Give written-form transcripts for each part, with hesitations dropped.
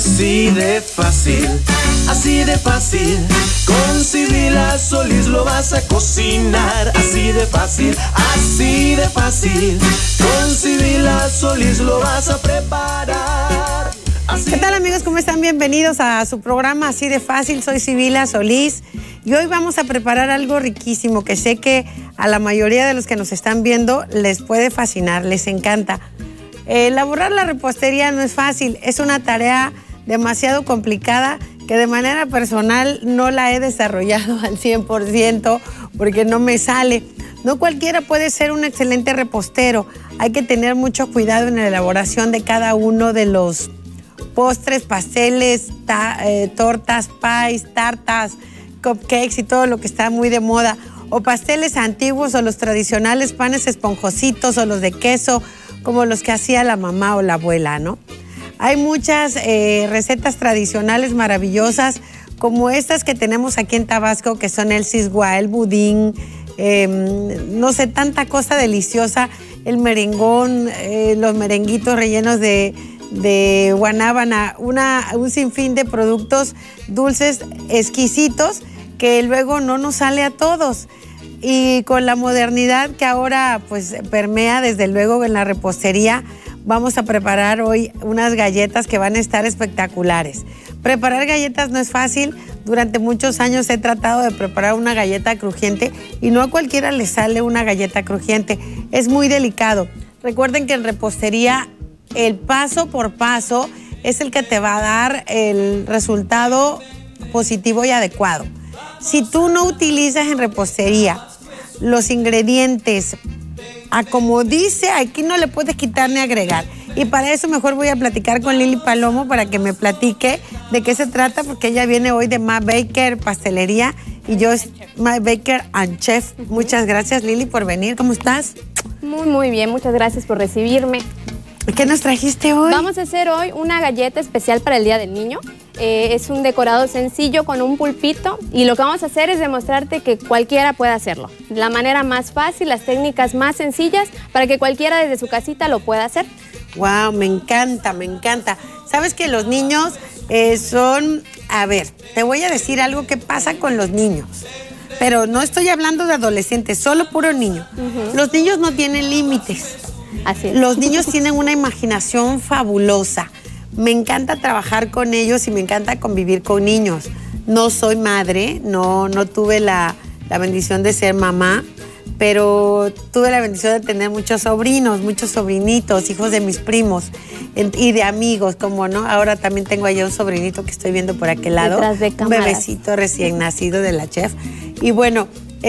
así de fácil, así de fácil. Con Sibila Solís lo vas a cocinar. Así de fácil, así de fácil. Con Sibila Solís lo vas a preparar. ¿Qué tal, amigos? ¿Cómo están? Bienvenidos a su programa Así de Fácil. Soy Sibila Solís y hoy vamos a preparar algo riquísimo que sé que a la mayoría de los que nos están viendo les puede fascinar, les encanta. Elaborar la repostería no es fácil, es una tarea demasiado complicada que de manera personal no la he desarrollado al 100% porque no me sale. No cualquiera puede ser un excelente repostero. Hay que tener mucho cuidado en la elaboración de cada uno de los postres, pasteles, tortas, pies, tartas, cupcakes y todo lo que está muy de moda. O pasteles antiguos o los tradicionales panes esponjositos o los de queso, como los que hacía la mamá o la abuela, ¿no? Hay muchas recetas tradicionales maravillosas, como estas que tenemos aquí en Tabasco, que son el sisguá, el budín, no sé, tanta cosa deliciosa, el merengón, los merenguitos rellenos de guanábana, un sinfín de productos dulces exquisitos que luego no nos sale a todos. Y con la modernidad que ahora pues permea desde luego en la repostería, vamos a preparar hoy unas galletas que van a estar espectaculares. Preparar galletas no es fácil. Durante muchos años he tratado de preparar una galleta crujiente y no a cualquiera le sale una galleta crujiente. Es muy delicado. Recuerden que en repostería el paso por paso es el que te va a dar el resultado positivo y adecuado. Si tú no utilizas en repostería los ingredientes a como dice, aquí no le puedes quitar ni agregar. Y para eso mejor voy a platicar con Lili Palomo para que me platique de qué se trata, porque ella viene hoy de Ma Baker Pastelería y yo es Ma Baker and Chef. Muchas gracias, Lili, por venir. ¿Cómo estás? Muy bien, muchas gracias por recibirme. ¿Qué nos trajiste hoy? Vamos a hacer hoy una galleta especial para el Día del Niño. Es un decorado sencillo con un pulpito y lo que vamos a hacer es demostrarte que cualquiera puede hacerlo. La manera más fácil, las técnicas más sencillas para que cualquiera desde su casita lo pueda hacer. Wow, me encanta, me encanta. Sabes que los niños son... A ver, te voy a decir algo que pasa con los niños. Pero no estoy hablando de adolescentes, solo puro niño. Los niños no tienen límites. Así es. Los niños tienen una imaginación fabulosa. Me encanta trabajar con ellos y me encanta convivir con niños. No soy madre, no tuve la bendición de ser mamá, pero tuve la bendición de tener muchos sobrinos, muchos sobrinitos, hijos de mis primos y de amigos, como no. Ahora también tengo allá un sobrinito que estoy viendo por aquel lado. Detrás de cámaras. Un bebecito recién nacido de la chef. Y bueno,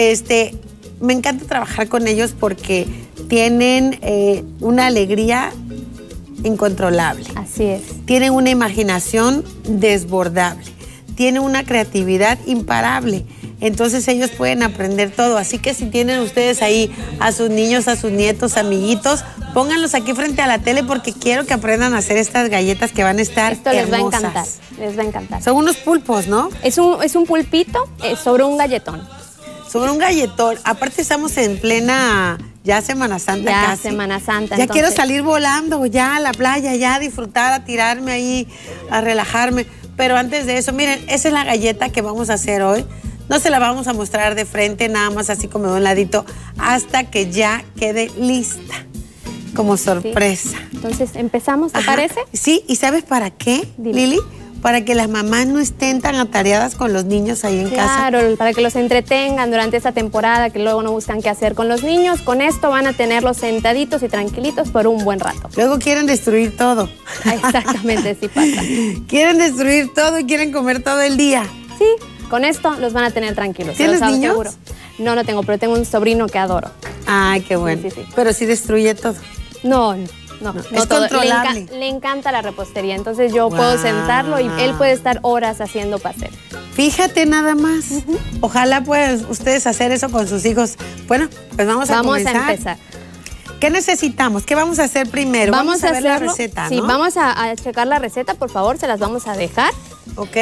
me encanta trabajar con ellos porque tienen una alegría incontrolable. Así es. Tienen una imaginación desbordable. Tienen una creatividad imparable. Entonces ellos pueden aprender todo. Así que si tienen ustedes ahí a sus niños, a sus nietos, amiguitos, pónganlos aquí frente a la tele porque quiero que aprendan a hacer estas galletas que van a estar Esto les va a hermosas. encantar. Les va a encantar. Son unos pulpos, ¿no? Es un pulpito sobre un galletón. Sobre un galletón. Aparte estamos en plena ya Semana Santa Ya casi. Semana Santa. Ya entonces, quiero salir volando ya a la playa, ya a disfrutar, a tirarme ahí, a relajarme. Pero antes de eso, miren, esa es la galleta que vamos a hacer hoy. No se la vamos a mostrar de frente, nada más así como de un ladito, hasta que ya quede lista, como sorpresa. Sí. Entonces, ¿empezamos, te Ajá. parece? Sí, ¿y sabes para qué, Dime. Lili? Para que las mamás no estén tan atareadas con los niños ahí en casa. Claro, para que los entretengan durante esta temporada, que luego no buscan qué hacer con los niños. Con esto van a tenerlos sentaditos y tranquilitos por un buen rato. Luego quieren destruir todo. Exactamente, sí pasa. Quieren destruir todo y quieren comer todo el día. Sí, con esto los van a tener tranquilos. ¿Tienes se los niños? aseguro. No tengo, pero tengo un sobrino que adoro. Ay, qué bueno. Sí, sí, sí. Pero sí destruye todo. No es todo. controlable. Le encanta la repostería, entonces yo puedo sentarlo y él puede estar horas haciendo pastel. Fíjate nada más. Ojalá pues ustedes hacer eso con sus hijos. Bueno, pues vamos a empezar. ¿Qué necesitamos? ¿Qué vamos a hacer primero? Vamos a ver la receta, ¿no? Sí, vamos a checar la receta, por favor, se las vamos a dejar. Ok.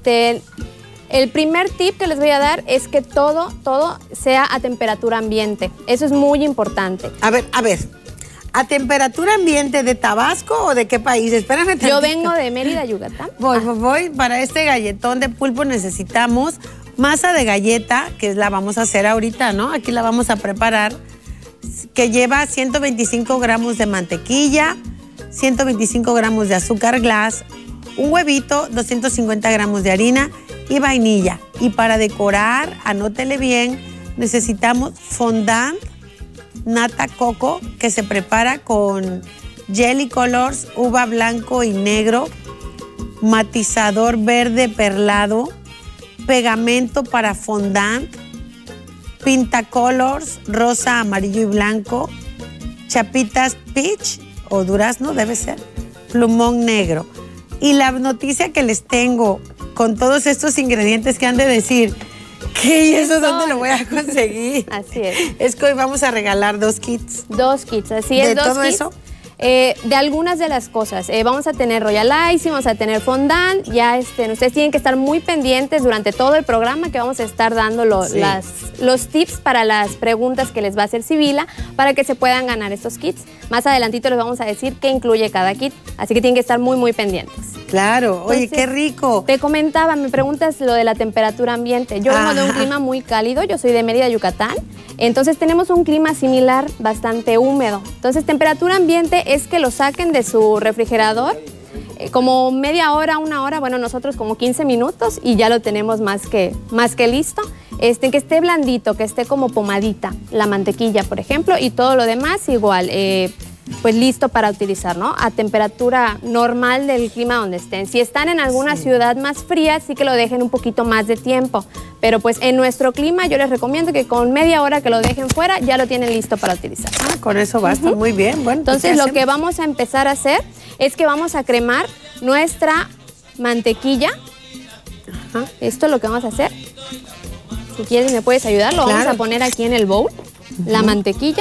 El primer tip que les voy a dar es que todo sea a temperatura ambiente. Eso es muy importante. A ver. ¿A temperatura ambiente de Tabasco o de qué país? Espérame tantito. Yo vengo de Mérida, Yucatán. Voy. Para este galletón de pulpo necesitamos masa de galleta, que la vamos a hacer ahorita, ¿no? Aquí la vamos a preparar, que lleva 125 gramos de mantequilla, 125 gramos de azúcar glass, un huevito, 250 gramos de harina y vainilla. Y para decorar, anótele bien, necesitamos fondant nata coco, que se prepara con jelly colors, uva blanco y negro, matizador verde perlado, pegamento para fondant, pintacolors, rosa, amarillo y blanco, chapitas peach o durazno debe ser, plumón negro. Y la noticia que les tengo con todos estos ingredientes que han de decir, ¿qué? ¿Y eso dónde lo voy a conseguir? Así es. Es que hoy vamos a regalar 2 kits. 2 kits, así es. ¿De 2 todo kits. eso? De algunas de las cosas. Vamos a tener Royal Ice, vamos a tener fondant. Ya ustedes tienen que estar muy pendientes durante todo el programa, que vamos a estar dando los tips para las preguntas que les va a hacer Sibila para que se puedan ganar estos kits. Más adelantito les vamos a decir qué incluye cada kit, así que tienen que estar muy, muy pendientes. Claro, oye, Entonces, qué rico. Te comentaba, me preguntas lo de la temperatura ambiente. Yo vengo de un clima muy cálido, yo soy de Mérida, Yucatán. Entonces tenemos un clima similar, bastante húmedo. Entonces temperatura ambiente es que lo saquen de su refrigerador como media hora, 1 hora, bueno, nosotros como 15 minutos y ya lo tenemos más que listo. Que esté blandito, que esté como pomadita, la mantequilla, por ejemplo, y todo lo demás igual, pues listo para utilizar, ¿no? A temperatura normal del clima donde estén. Si están en alguna ciudad más fría, sí que lo dejen un poquito más de tiempo. Pero pues en nuestro clima yo les recomiendo que con media hora que lo dejen fuera, ya lo tienen listo para utilizar. Con eso basta, muy bien. Bueno, entonces lo que vamos a empezar a hacer es que vamos a cremar nuestra mantequilla. Esto es lo que vamos a hacer. Si quieres me puedes ayudar, lo vamos a poner aquí en el bowl, la mantequilla.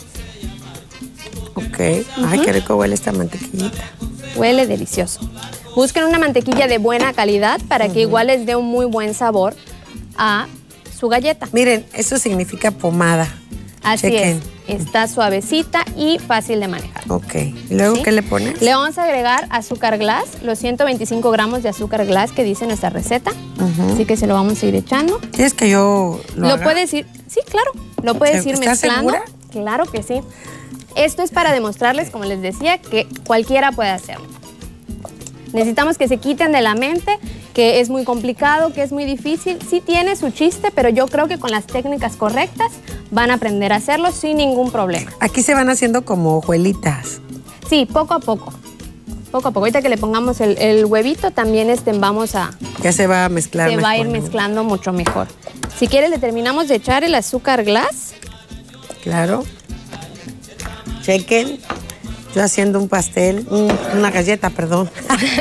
Ok, ay, qué rico huele esta mantequillita. Huele delicioso. Busquen una mantequilla de buena calidad para que igual les dé un muy buen sabor a su galleta. Miren, eso significa pomada. Así es, está suavecita y fácil de manejar. Ok, ¿y luego qué le pones? Le vamos a agregar azúcar glass, los 125 gramos de azúcar glass que dice nuestra receta. Así que se lo vamos a ir echando. ¿Quieres que yo lo haga? Puedes ir, sí, claro, lo puedes ir ¿Estás mezclando. segura? Claro que sí. Esto es para demostrarles, como les decía, que cualquiera puede hacerlo. Necesitamos que se quiten de la mente que es muy complicado, que es muy difícil. Sí tiene su chiste, pero yo creo que con las técnicas correctas van a aprender a hacerlo sin ningún problema. Aquí se van haciendo como hojuelitas. Sí, poco a poco. Poco a poco. Ahorita que le pongamos el huevito, también vamos a... Ya se va a mezclar. Se va a ir mezclando mucho mejor. Si quieres, le terminamos de echar el azúcar glass. Claro. Chequen. Yo haciendo un pastel, una galleta, perdón.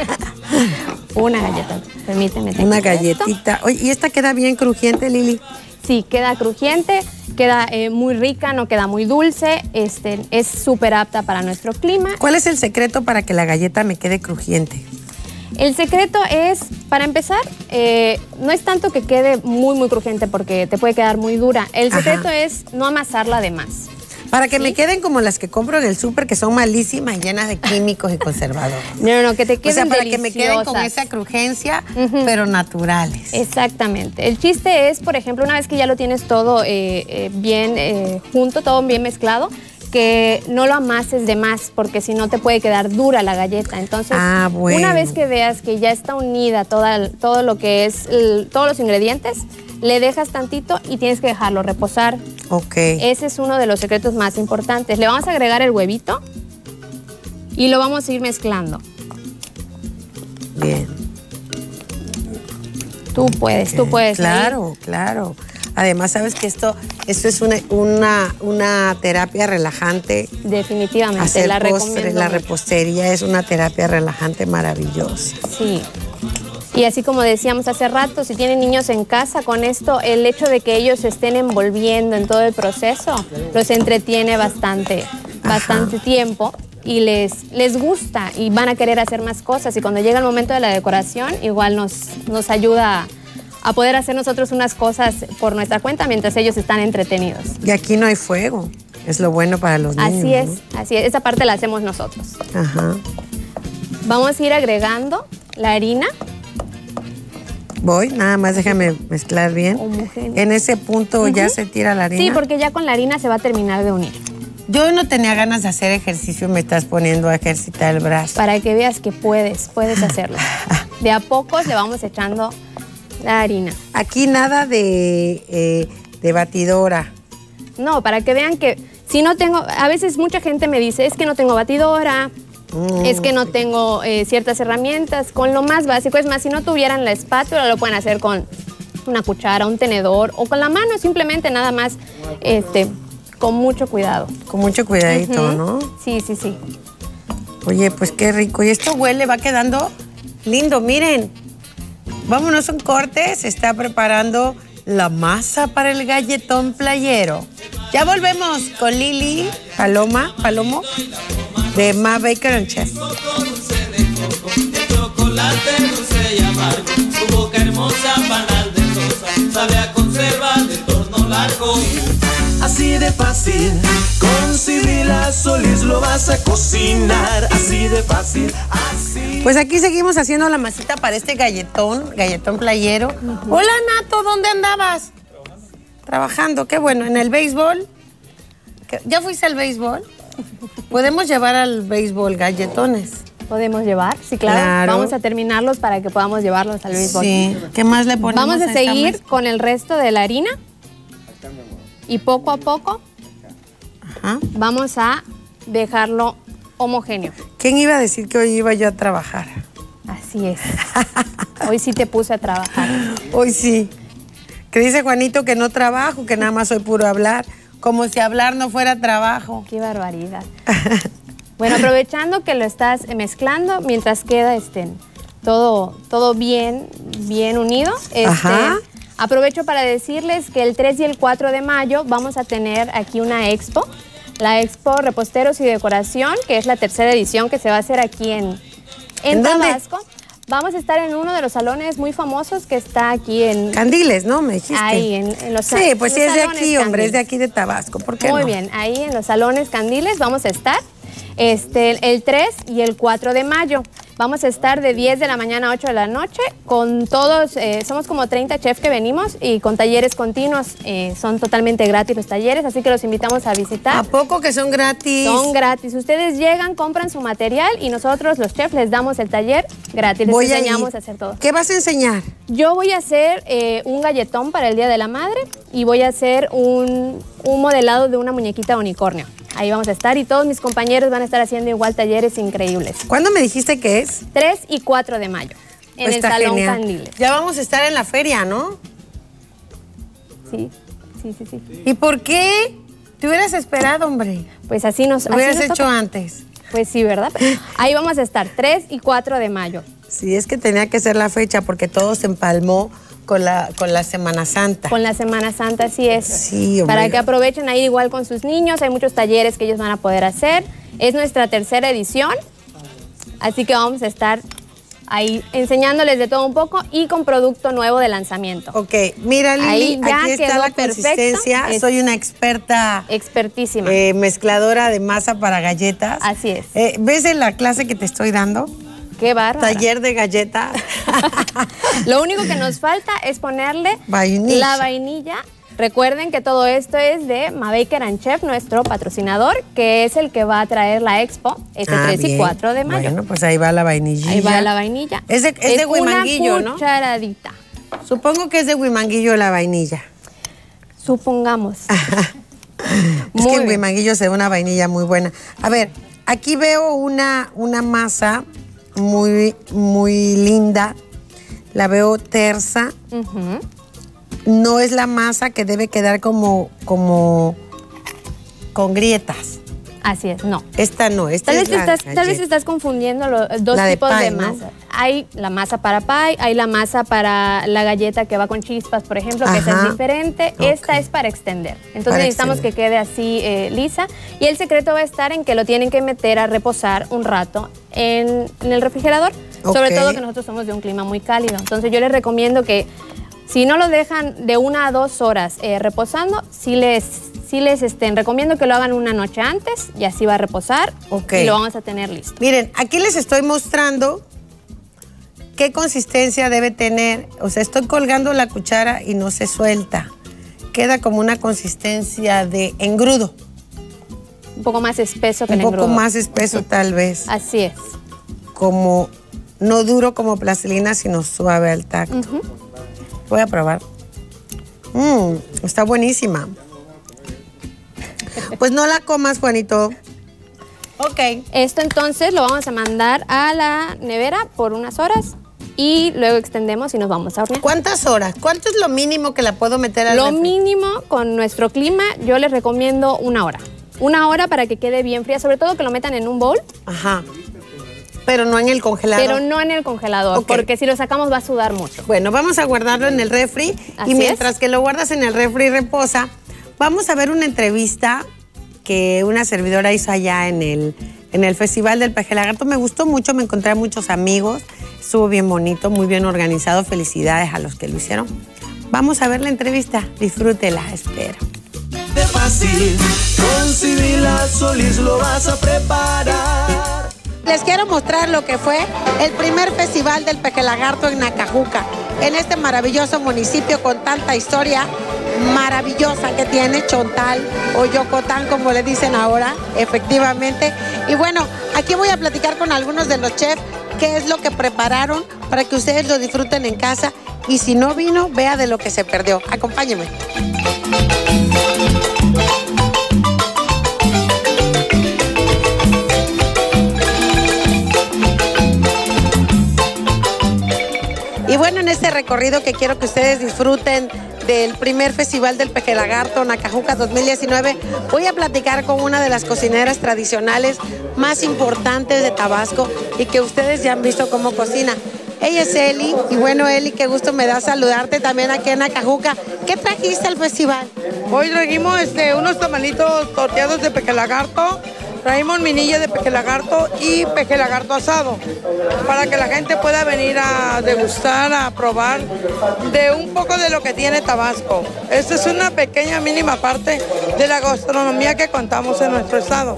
Una galleta, permíteme. Una galletita. Oye, ¿y esta queda bien crujiente, Lili? Sí, queda crujiente, queda muy rica, no queda muy dulce, es súper apta para nuestro clima. ¿Cuál es el secreto para que la galleta me quede crujiente? El secreto es, para empezar, no es tanto que quede muy, muy crujiente porque te puede quedar muy dura. El secreto es no amasarla de más. Para que me queden como las que compro en el súper, que son malísimas, llenas de químicos y conservadores. No, que te queden o sea, para deliciosas. que me queden con esa crujencia, pero naturales. Exactamente. El chiste es, por ejemplo, una vez que ya lo tienes todo bien junto, todo bien mezclado, que no lo amases de más, porque si no te puede quedar dura la galleta. Entonces, una vez que veas que ya está unida todo lo que es, todos los ingredientes, le dejas tantito y tienes que dejarlo reposar. Ok. Ese es uno de los secretos más importantes. Le vamos a agregar el huevito y lo vamos a ir mezclando. Bien. Tú puedes. Claro, claro. Además, sabes que esto es una terapia relajante. Definitivamente, hacer la recomiendo. La repostería es una terapia relajante maravillosa. Sí. Y así como decíamos hace rato, si tienen niños en casa, con esto, el hecho de que ellos se estén envolviendo en todo el proceso, los entretiene bastante tiempo y les gusta y van a querer hacer más cosas. Y cuando llega el momento de la decoración, igual nos ayuda a poder hacer nosotros unas cosas por nuestra cuenta mientras ellos están entretenidos. Y aquí no hay fuego. Es lo bueno para los niños. Así es, así es. Esa parte la hacemos nosotros. Ajá. Vamos a ir agregando la harina. Voy, nada más déjame mezclar bien. Homogéneo. En ese punto ya se tira la harina. Sí, porque ya con la harina se va a terminar de unir. Yo no tenía ganas de hacer ejercicio, me estás poniendo a ejercitar el brazo. Para que veas que puedes hacerlo. De a pocos le vamos echando la harina. Aquí nada de batidora. No, para que vean que si no tengo, a veces mucha gente me dice, es que no tengo batidora, es que no tengo ciertas herramientas. Con lo más básico, es más, si no tuvieran la espátula, lo pueden hacer con una cuchara, un tenedor o con la mano, simplemente nada más, con mucho cuidado. Con mucho cuidadito, ¿no? Sí, sí, sí. Oye, pues qué rico. Y esto huele, va quedando lindo, miren. Vámonos a un corte, se está preparando la masa para el galletón playero. Ya volvemos con Lili Palomo, de Ma Baker and Chef. Chocolate dulce y amargo, su boca hermosa, panal de rosa, sabe a conserva de torno largo. Así de fácil, con Sibila Solís lo vas a cocinar. Así de fácil, así. Pues aquí seguimos haciendo la masita para este galletón playero. Hola, Nato, ¿dónde andabas? Trabajando, qué bueno. ¿En el béisbol? ¿Ya fuiste al béisbol? ¿Podemos llevar al béisbol galletones? ¿Podemos llevar? Sí, claro. Vamos a terminarlos para que podamos llevarlos al béisbol. Sí. ¿Qué más le ponemos? Vamos a seguir con el resto de la harina. Y poco a poco vamos a dejarlo homogéneo. ¿Quién iba a decir que hoy iba yo a trabajar? Así es. Hoy sí te puse a trabajar. Hoy sí. Que dice Juanito que no trabajo, que nada más soy puro hablar. Como si hablar no fuera trabajo. Qué barbaridad. Bueno, aprovechando que lo estás mezclando, mientras queda todo bien unido. Aprovecho para decirles que el 3 y el 4 de mayo vamos a tener aquí una expo. La Expo Reposteros y Decoración, que es la tercera edición que se va a hacer aquí en Tabasco. Vamos a estar en uno de los salones muy famosos que está aquí en... Candiles, ¿no? Me dijiste. Ahí, en los Sí, pues sí es de aquí, Candiles. hombre, es de aquí de Tabasco. ¿Por qué Muy no? bien, ahí en los salones Candiles vamos a estar el 3 y el 4 de mayo. Vamos a estar de 10 de la mañana a 8 de la noche con todos, somos como 30 chefs que venimos y con talleres continuos. Son totalmente gratis los talleres, así que los invitamos a visitar. ¿A poco que son gratis? Son gratis. Ustedes llegan, compran su material y nosotros, los chefs, les damos el taller gratis. Les enseñamos a hacer todo. ¿Qué vas a enseñar? Yo voy a hacer un galletón para el Día de la Madre y voy a hacer un modelado de una muñequita unicornio. Ahí vamos a estar y todos mis compañeros van a estar haciendo igual talleres increíbles. ¿Cuándo me dijiste que es? 3 y 4 de mayo, en el Salón Candiles. Ya vamos a estar en la feria, ¿no? Sí. ¿Y por qué? Te hubieras esperado, hombre. Pues así nos... Lo hubieras nos hecho toca. antes. Pues sí, ¿verdad? Ahí vamos a estar 3 y 4 de mayo. Sí, es que tenía que ser la fecha porque todo se empalmó con la Semana Santa. Con la Semana Santa, así es. Sí, hombre. Para que aprovechen a ir igual con sus niños. Hay muchos talleres que ellos van a poder hacer. Es nuestra tercera edición. Así que vamos a estar ahí enseñándoles de todo un poco y con producto nuevo de lanzamiento. Ok, mira, Lili, Ahí ya aquí está quedó la consistencia. Soy una experta. Expertísima. Mezcladora de masa para galletas. Así es. ¿Ves en la clase que te estoy dando? Qué bárbara. Taller de galletas. Lo único que nos falta es ponerle la vainilla. Recuerden que todo esto es de Ma Baker and Chef, nuestro patrocinador, que es el que va a traer la expo este 3 y 4 de mayo. Bueno, pues ahí va la vainilla. Ahí va la vainilla. Es de Huimanguillo, ¿no? Una cucharadita. Supongo que es de Huimanguillo la vainilla. Supongamos. Es que en Huimanguillo se ve una vainilla muy buena. A ver, aquí veo una masa muy, muy linda. La veo tersa. No es la masa que debe quedar como con grietas. Así es, no. Esta no, esta tal es vez estás confundiendo los dos tipos de masa. ¿No? Hay la masa para pie, hay la masa para la galleta que va con chispas, por ejemplo, que esa es diferente. Okay. Esta es para extender. Entonces necesitamos que quede así lisa. Y el secreto va a estar en que lo tienen que meter a reposar un rato en el refrigerador. Sobre todo que nosotros somos de un clima muy cálido. Entonces yo les recomiendo que si no lo dejan de 1 a 2 horas reposando, sí sí les recomiendo que lo hagan una noche antes y así va a reposar. Y lo vamos a tener listo. Miren, aquí les estoy mostrando qué consistencia debe tener. O sea, estoy colgando la cuchara y no se suelta. Queda como una consistencia de engrudo. Un poco más espeso que el engrudo. Un poco más espeso tal vez. Así es. Como, no duro como plastilina, sino suave al tacto. Voy a probar. Está buenísima. Pues no la comas, Juanito. Ok. Esto entonces lo vamos a mandar a la nevera por unas horas y luego extendemos y nos vamos a hornear. ¿Cuántas horas? ¿Cuánto es lo mínimo que la puedo meter al refri? Lo mínimo con nuestro clima, yo les recomiendo 1 hora. 1 hora para que quede bien fría, sobre todo que lo metan en un bowl. Ajá. Pero no en el congelador. Pero no en el congelador, porque si lo sacamos va a sudar mucho. Bueno, vamos a guardarlo en el refri. Así y mientras que lo guardas en el refri y reposa, vamos a ver una entrevista que una servidora hizo allá en el Festival del Peje Lagarto. Me gustó mucho, me encontré a muchos amigos. Estuvo bien bonito, muy bien organizado. Felicidades a los que lo hicieron. Vamos a ver la entrevista. Disfrútela, espero. De fácil, con Sibila Solís lo vas a preparar. Les quiero mostrar lo que fue el primer Festival del Peje Lagarto en Nacajuca, en este maravilloso municipio con tanta historia maravillosa que tiene Chontal o Yocotán, como le dicen ahora, efectivamente. Y bueno, aquí voy a platicar con algunos de los chefs qué es lo que prepararon para que ustedes lo disfruten en casa y si no vino, vea de lo que se perdió. Acompáñenme. Y bueno, en este recorrido que quiero que ustedes disfruten del primer Festival del Peje Lagarto Nacajuca 2019, voy a platicar con una de las cocineras tradicionales más importantes de Tabasco y que ustedes ya han visto cómo cocina. Ella es Eli, y bueno, Eli, qué gusto me da saludarte también aquí en Nacajuca. ¿Qué trajiste al festival? Hoy trajimos unos tamalitos torteados de peje lagarto, traímos minilla de peje lagarto y peje lagarto asado, para que la gente pueda venir a degustar, a probar de un poco de lo que tiene Tabasco. Esta es una pequeña mínima parte de la gastronomía que contamos en nuestro estado.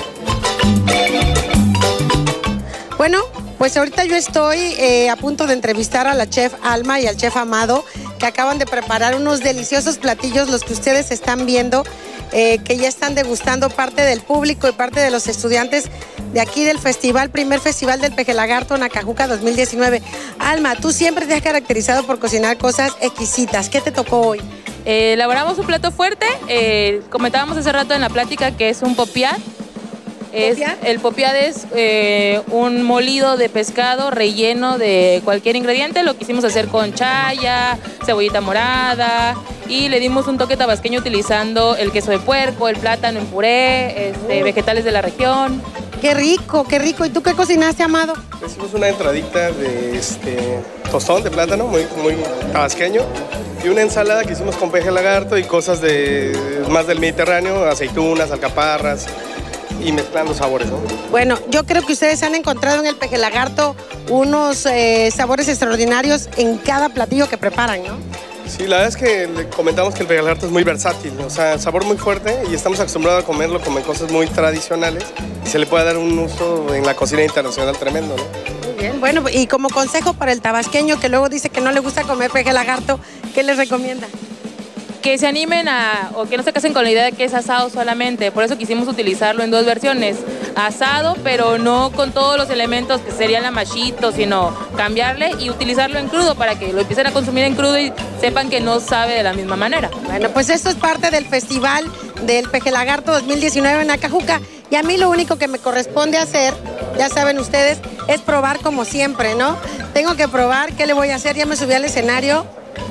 Bueno, pues ahorita yo estoy a punto de entrevistar a la chef Alma y al chef Amado, que acaban de preparar unos deliciosos platillos, los que ustedes están viendo, que ya están degustando parte del público y parte de los estudiantes de aquí del festival, primer Festival del Peje Lagarto Nacajuca 2019. Alma, tú siempre te has caracterizado por cocinar cosas exquisitas. ¿Qué te tocó hoy? Elaboramos un plato fuerte, comentábamos hace rato en la plática que es un popiat. El popiat es un molido de pescado relleno de cualquier ingrediente. Lo quisimos hacer con chaya, cebollita morada y le dimos un toque tabasqueño utilizando el queso de puerco, el plátano en puré, vegetales de la región. ¡Qué rico, qué rico! ¿Y tú qué cocinaste, Amado? Hicimos una entradita de tostón de plátano, muy tabasqueño, y una ensalada que hicimos con peje lagarto y cosas más del Mediterráneo, aceitunas, alcaparras, y mezclando sabores, ¿no? Bueno, yo creo que ustedes han encontrado en el Peje Lagarto unos sabores extraordinarios en cada platillo que preparan, ¿no? Sí, la verdad es que le comentamos que el Peje Lagarto es muy versátil, o sea, sabor muy fuerte y estamos acostumbrados a comerlo como en cosas muy tradicionales y se le puede dar un uso en la cocina internacional tremendo, ¿no? Muy bien, bueno, y como consejo para el tabasqueño que luego dice que no le gusta comer Peje Lagarto, ¿qué les recomienda? Que se animen o que no se casen con la idea de que es asado solamente. Por eso quisimos utilizarlo en 2 versiones. Asado, pero no con todos los elementos que serían la machito, sino cambiarle y utilizarlo en crudo para que lo empiecen a consumir en crudo y sepan que no sabe de la misma manera. Bueno, pues esto es parte del Festival del Peje Lagarto 2019 en Nacajuca. Y a mí lo único que me corresponde hacer, ya saben ustedes, es probar como siempre, ¿no? Tengo que probar. ¿Qué le voy a hacer? Ya me subí al escenario.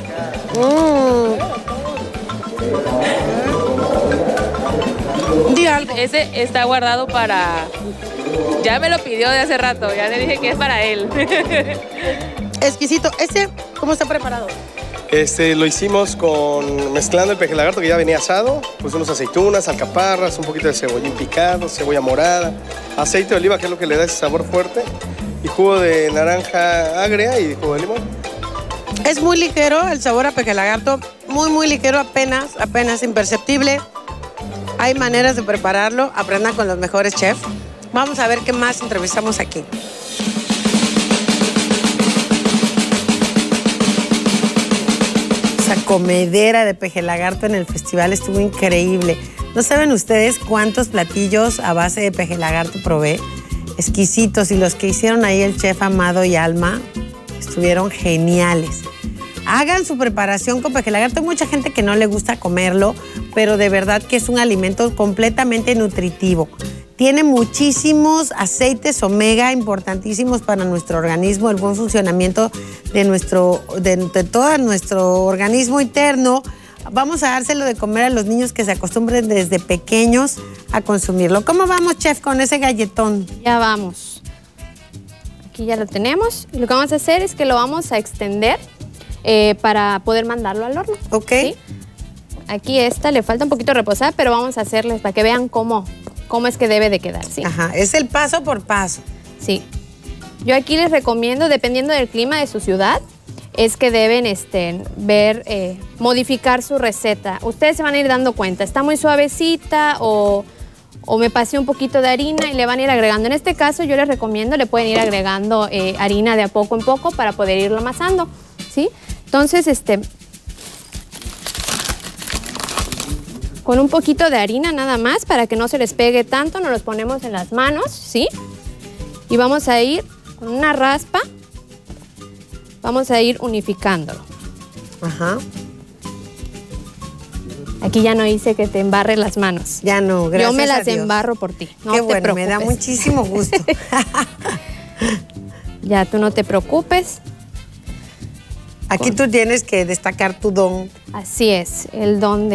Ese está guardado para... Ya me lo pidió de hace rato, ya le dije que es para él. Exquisito. ¿Cómo está preparado? Lo hicimos mezclando el peje lagarto que ya venía asado, pues unas aceitunas, alcaparras, un poquito de cebollín picado, cebolla morada, aceite de oliva, que es lo que le da ese sabor fuerte, y jugo de naranja agria y jugo de limón. Es muy ligero el sabor a Peje Lagarto, muy ligero, apenas imperceptible. Hay maneras de prepararlo. Aprendan con los mejores chefs. Vamos a ver qué más entrevistamos aquí. Esa comedera de peje lagarto en el festival estuvo increíble. ¿No saben ustedes cuántos platillos a base de peje lagarto probé? Exquisitos. Y los que hicieron ahí el chef Amado y Alma estuvieron geniales. Hagan su preparación con peje lagarto. Hay mucha gente que no le gusta comerlo, pero de verdad que es un alimento completamente nutritivo. Tiene muchísimos aceites omega importantísimos para nuestro organismo, el buen funcionamiento de todo nuestro organismo interno. Vamos a dárselo de comer a los niños que se acostumbren desde pequeños a consumirlo. ¿Cómo vamos, chef, con ese galletón? Ya vamos. Aquí ya lo tenemos. Y lo que vamos a hacer es que lo vamos a extender para poder mandarlo al horno. Ok. ¿Sí? Aquí le falta un poquito reposar, pero vamos a hacerles para que vean cómo es que debe de quedar, ¿sí? Ajá, es el paso por paso. Sí. Yo aquí les recomiendo, dependiendo del clima de su ciudad, es que deben modificar su receta. Ustedes se van a ir dando cuenta, está muy suavecita o me pasé un poquito de harina y le van a ir agregando. En este caso yo les recomiendo, le pueden ir agregando harina de a poco en poco para poder irlo amasando, ¿sí? Entonces, con un poquito de harina nada más para que no se les pegue tanto, nos los ponemos en las manos, ¿sí? Y vamos a ir con una raspa, vamos a ir unificándolo. Ajá. Aquí ya no hice que te embarre las manos. Ya no, gracias. Yo me las a Dios. embarro por ti. No Qué te bueno, preocupes. me da muchísimo gusto. Ya, tú no te preocupes. Aquí tú tienes que destacar tu don. Así es, el don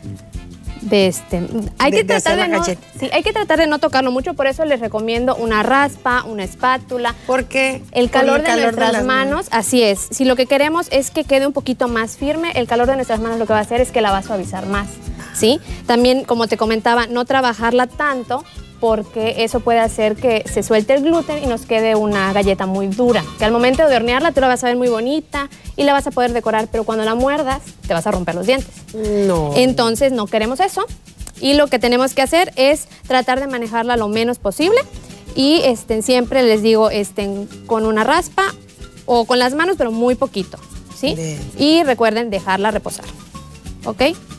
hay que tratar de no tocarlo mucho, por eso les recomiendo una raspa, una espátula. Porque el calor de nuestras manos, así es. Si lo que queremos es que quede un poquito más firme, el calor de nuestras manos lo que va a hacer es que la va a suavizar más, ¿sí? También, como te comentaba, no trabajarla tanto porque eso puede hacer que se suelte el gluten y nos quede una galleta muy dura, que al momento de hornearla tú la vas a ver muy bonita y la vas a poder decorar, pero cuando la muerdas te vas a romper los dientes. No. Entonces no queremos eso y lo que tenemos que hacer es tratar de manejarla lo menos posible y siempre les digo con una raspa o con las manos, pero muy poquito, ¿sí? Bien. Y recuerden dejarla reposar, ¿ok?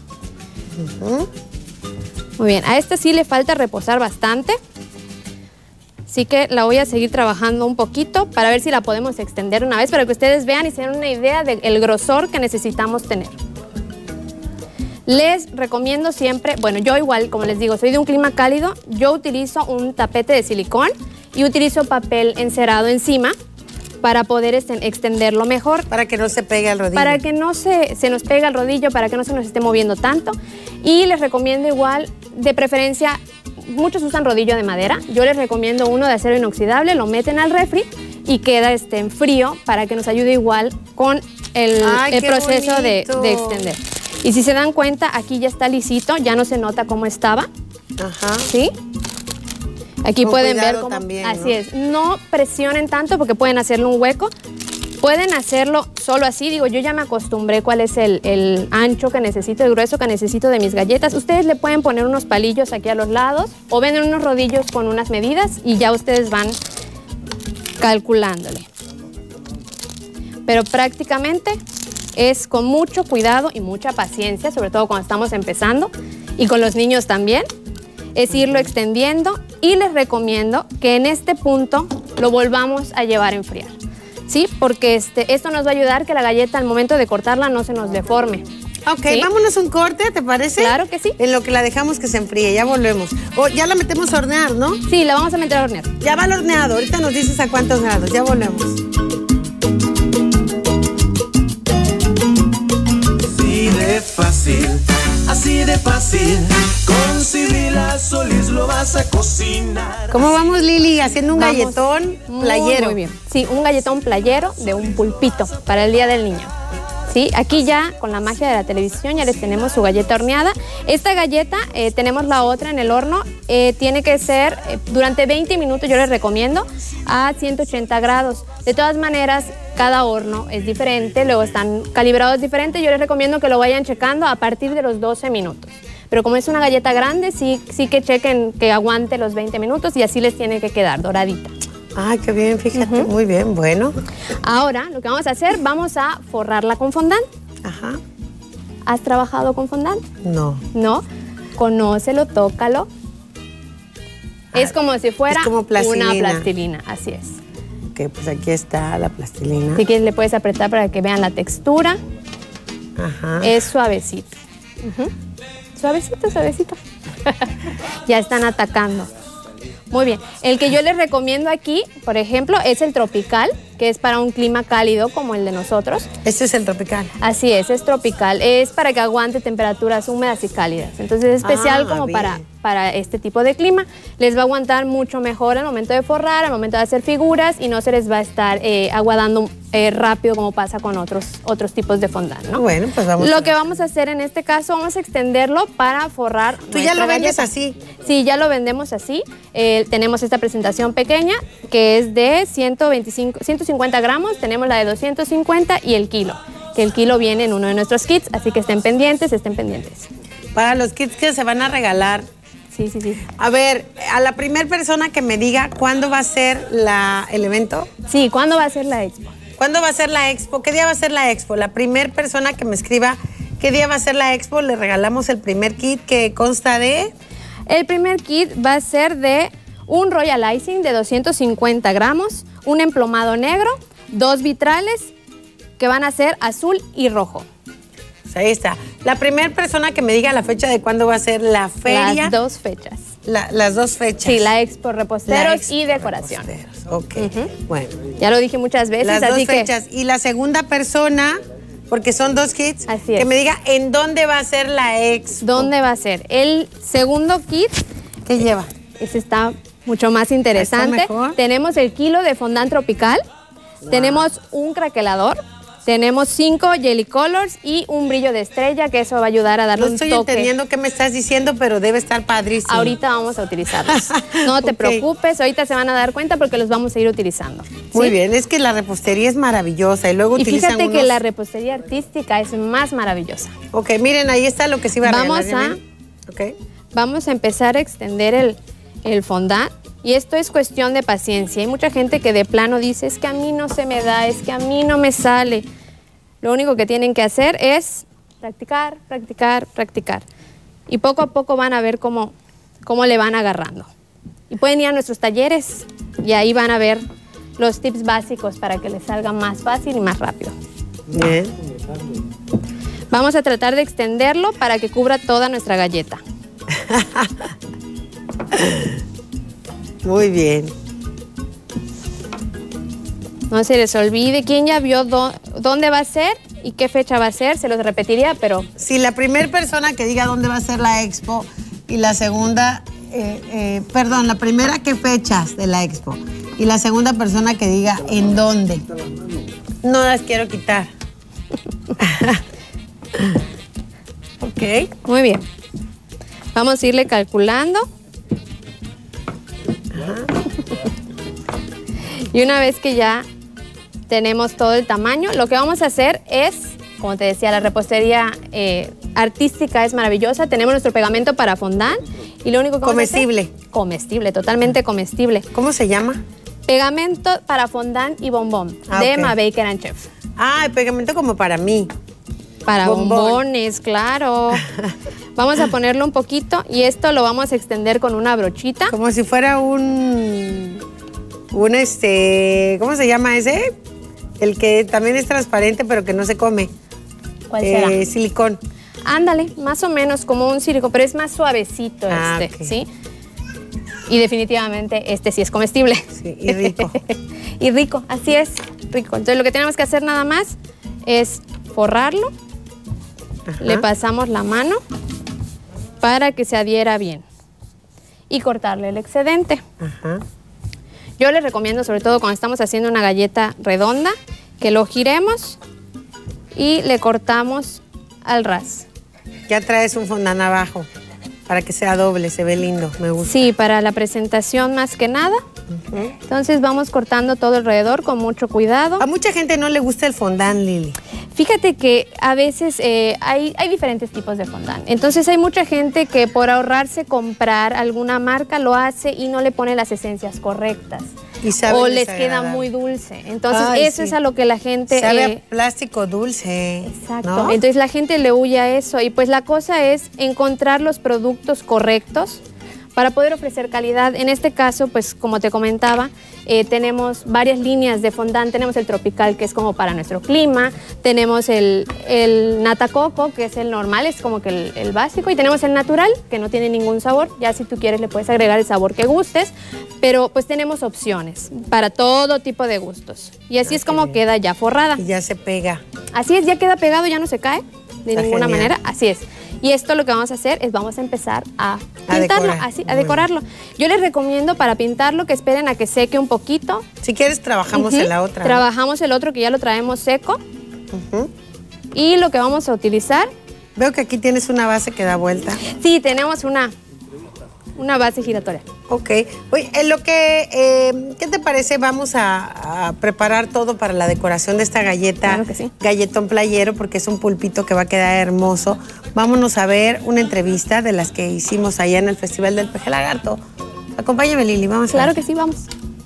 Muy bien, a esta sí le falta reposar bastante, así que la voy a seguir trabajando un poquito para ver si la podemos extender una vez, para que ustedes vean y se den una idea del grosor que necesitamos tener. Les recomiendo siempre, bueno, yo igual, como les digo, soy de un clima cálido, yo utilizo un tapete de silicón y utilizo papel encerado encima para poder extenderlo mejor. Para que no se pegue al rodillo. Para que no se nos pegue al rodillo, para que no se nos esté moviendo tanto. Y les recomiendo igual, de preferencia, muchos usan rodillo de madera. Yo les recomiendo uno de acero inoxidable, lo meten al refri y queda en frío para que nos ayude igual con el proceso de extender. Y si se dan cuenta, aquí ya está lisito, ya no se nota cómo estaba. Ajá. ¿Sí? Aquí Con pueden ver cuidado cómo, también, así ¿no? es, no presionen tanto porque pueden hacerle un hueco, pueden hacerlo solo así, digo, yo ya me acostumbré cuál es el ancho que necesito, el grueso que necesito de mis galletas. Ustedes le pueden poner unos palillos aquí a los lados o venden unos rodillos con unas medidas y ya ustedes van calculándole. Pero prácticamente es con mucho cuidado y mucha paciencia, sobre todo cuando estamos empezando y con los niños también. Es irlo extendiendo y les recomiendo que en este punto lo volvamos a llevar a enfriar, ¿sí? Porque esto nos va a ayudar que la galleta al momento de cortarla no se nos deforme. Ok, ¿sí? Vámonos un corte, ¿te parece? Claro que sí. En lo que la dejamos que se enfríe, ya volvemos. O ya la metemos a hornear, ¿no? Sí, la vamos a meter a hornear. Ya va al horneado, ahorita nos dices a cuántos grados, ya volvemos. Así de fácil, con Sibila Solís lo vas a cocinar. ¿Cómo vamos, Lili? Haciendo un Vamos galletón playero. Muy bien. Sí, un galletón playero de un pulpito para el Día del Niño. ¿Sí? Aquí ya, con la magia de la televisión, ya les tenemos su galleta horneada. Esta galleta, tenemos la otra en el horno, tiene que ser durante 20 minutos, yo les recomiendo, a 180 grados. De todas maneras, cada horno es diferente, luego están calibrados diferentes, yo les recomiendo que lo vayan checando a partir de los 12 minutos. Pero como es una galleta grande, sí que chequen que aguante los 20 minutos y así les tiene que quedar doradita. Ay, qué bien, fíjate, muy bien, bueno. Ahora, lo que vamos a hacer, vamos a forrarla con fondant. Ajá. ¿Has trabajado con fondant? No. ¿No? Conócelo, tócalo. Es como si fuera como plastilina. una plastilina, así es. Ok, pues aquí está la plastilina. Si quieres le puedes apretar para que vean la textura. Ajá. Es suavecito. Suavecito, suavecito. Ya están atacando. Muy bien. El que yo les recomiendo aquí, por ejemplo, es el tropical, que es para un clima cálido como el de nosotros. Este es el tropical. Así es tropical. Es para que aguante temperaturas húmedas y cálidas. Entonces es especial como para este tipo de clima. Les va a aguantar mucho mejor al momento de forrar, al momento de hacer figuras y no se les va a estar aguadando rápido como pasa con otros tipos de fondant, ¿no? Bueno, pues vamos. Lo que vamos a hacer en este caso, vamos a extenderlo para forrar. ¿Tú ya lo vendes así? Sí, ya lo vendemos así. Tenemos esta presentación pequeña que es de 150 gramos, tenemos la de 250 y el kilo, que el kilo viene en uno de nuestros kits, así que estén pendientes. Para los kits que se van a regalar. Sí. A ver, a la primera persona que me diga cuándo va a ser el evento. Sí, ¿cuándo va a ser la expo? ¿Cuándo va a ser la expo? ¿Qué día va a ser la expo? La primera persona que me escriba qué día va a ser la expo, le regalamos el primer kit que consta de... El primer kit va a ser de un Royal Icing de 250 gramos, un emplomado negro, 2 vitrales que van a ser azul y rojo. Pues ahí está. La primera persona que me diga la fecha de cuándo va a ser la feria. Las 2 fechas. Las 2 fechas. Sí, la expo reposteros y decoración. Ok, bueno. Ya lo dije muchas veces, las así 2 fechas. Y la segunda persona, porque son 2 kits, así es, que me diga en dónde va a ser la expo. ¿Dónde va a ser? El segundo kit. ¿Qué lleva? Ese está mucho más interesante. ¿Está mejor? Tenemos el kilo de fondant tropical, tenemos un craquelador, tenemos 5 jelly colors y un brillo de estrella, que eso va a ayudar a darle un toque. No estoy entendiendo qué me estás diciendo, pero debe estar padrísimo. Ahorita vamos a utilizarlos. No te preocupes, ahorita se van a dar cuenta porque los vamos a ir utilizando. Muy bien, es que la repostería es maravillosa y luego utilizan fíjate que la repostería artística es más maravillosa. Ok, miren, ahí está lo que se iba a regalar. Vamos a empezar a extender el fondant. Y esto es cuestión de paciencia. Hay mucha gente que de plano dice, es que a mí no se me da, es que a mí no me sale. Lo único que tienen que hacer es practicar, practicar, practicar. Y poco a poco van a ver cómo le van agarrando. Y pueden ir a nuestros talleres y ahí van a ver los tips básicos para que les salga más fácil y más rápido. Bien. Vamos a tratar de extenderlo para que cubra toda nuestra galleta. Muy bien. No se les olvide, ¿quién ya vio dónde va a ser y qué fecha va a ser? Se los repetiría, pero... Sí, la primera persona que diga dónde va a ser la expo y la segunda, la primera qué fechas de la expo y la segunda persona que diga en dónde. No las quiero quitar. Ok. Muy bien. Vamos a irle calculando. Y una vez que ya tenemos todo el tamaño, lo que vamos a hacer es, como te decía, la repostería artística es maravillosa. Tenemos nuestro pegamento para fondant y lo único que vamos a hacer... Comestible, totalmente comestible. ¿Cómo se llama? Pegamento para fondant y bombón de Ma Baker and Chef. Ah, el pegamento como para mí. Para bombones, claro. Vamos a ponerlo un poquito y esto lo vamos a extender con una brochita. Como si fuera ¿cómo se llama ese? El que también es transparente pero que no se come. ¿Cuál será? Silicón. Ándale, más o menos como un silicón, pero es más suavecito okay. ¿Sí? Y definitivamente este sí es comestible. Sí, y rico. Y rico, así es, rico. Entonces lo que tenemos que hacer nada más es forrarlo. Ajá. Le pasamos la mano para que se adhiera bien y cortarle el excedente. Ajá. Yo les recomiendo, sobre todo cuando estamos haciendo una galleta redonda, que lo giremos y le cortamos al ras. Ya traes un fondant abajo para que sea doble, se ve lindo, me gusta. Sí, para la presentación más que nada. Entonces vamos cortando todo alrededor con mucho cuidado. A mucha gente no le gusta el fondant, Lili. Fíjate que a veces hay diferentes tipos de fondant. Entonces hay mucha gente que por ahorrarse comprar alguna marca lo hace y no le pone las esencias correctas. O les queda muy dulce. Entonces eso es a lo que la gente... Sabe a plástico dulce. Exacto. ¿No? Entonces la gente le huye a eso. Y pues la cosa es encontrar los productos correctos para poder ofrecer calidad. En este caso, pues como te comentaba, tenemos varias líneas de fondant. Tenemos el tropical, que es como para nuestro clima. Tenemos el nata coco, que es el normal, es como que el básico. Y tenemos el natural, que no tiene ningún sabor. Ya si tú quieres le puedes agregar el sabor que gustes. Pero pues tenemos opciones para todo tipo de gustos. Y así es como queda ya forrada. Y ya se pega. Así es, ya queda pegado, ya no se cae de ninguna manera. Así es. Y esto lo que vamos a hacer es vamos a empezar a pintarlo, a decorarlo. Yo les recomiendo para pintarlo que esperen a que seque un poquito. Si quieres trabajamos en la otra. Trabajamos el otro que ya lo traemos seco. Y lo que vamos a utilizar... Veo que aquí tienes una base que da vuelta. Sí, tenemos una base giratoria. Ok. Oye, ¿qué te parece? Vamos a preparar todo para la decoración de esta galleta. Claro que sí. Galletón playero, porque es un pulpito que va a quedar hermoso. Vámonos a ver una entrevista de las que hicimos allá en el Festival del Peje Lagarto. Acompáñame, Lili, vamos a ver. Claro que sí, vamos.